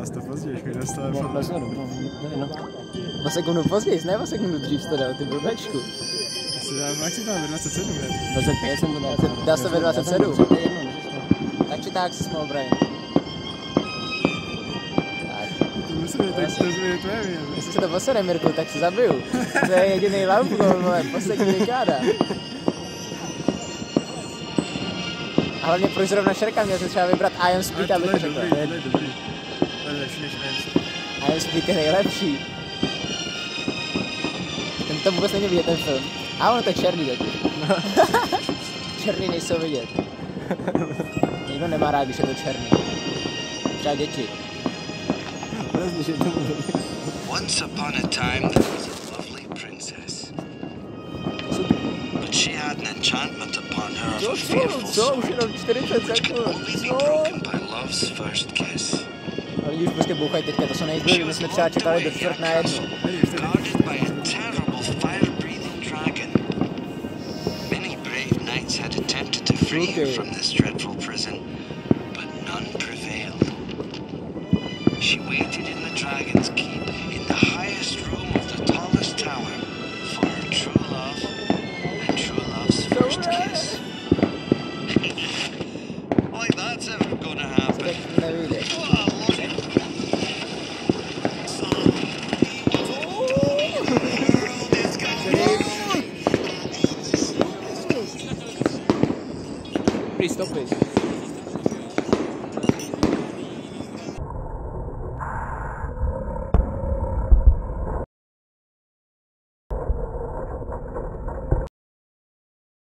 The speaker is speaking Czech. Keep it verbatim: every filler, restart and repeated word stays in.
Zas to později, mi dostal. No, no, no, no, no. O sekundu později, ne o sekundu dřív jsi to dal, ty blbečku. Jak si tam ve dvacet sedm let? dvacet pět jsem to dal. Dal jsi to ve dvacet sedm? Tak či tak jsi mohl, Brian. Tak. To musí být, tak to zbyde tvoje věc. Jestli se to posede, Mirku, tak si zabiju. To je jediný lampu, vole, poslední dekáda. A hlavně proč zrovna Šerka, měl se třeba vybrat I Am Speed, aby to řekl. To je dobrý, to je lepší než I Am Speed. I Am Speed je nejlepší. Ten to vůbec není vidět, ten film. A ono to je černý taky. Černý nejsou vidět. Nikdo nemá rád, když je to černý. Třeba děti. Once upon a time there was a lovely princess. But she had an enchantment upon her of a fearful sort which could only be broken by love's first kiss. Lidi už prostě bouchají teďka, to jsou nejzbyli, my jsme třeba čekali do čtvrt na jednu. Guarded by a terrible fire-breathing dragon. Many brave knights had attempted to free her from this dreadful prison, but none prevailed. She waited in the dragon's keep, in the highest room of the tallest tower, for her true love and true love's first kiss. Like that's ever gonna happen. Please stop it.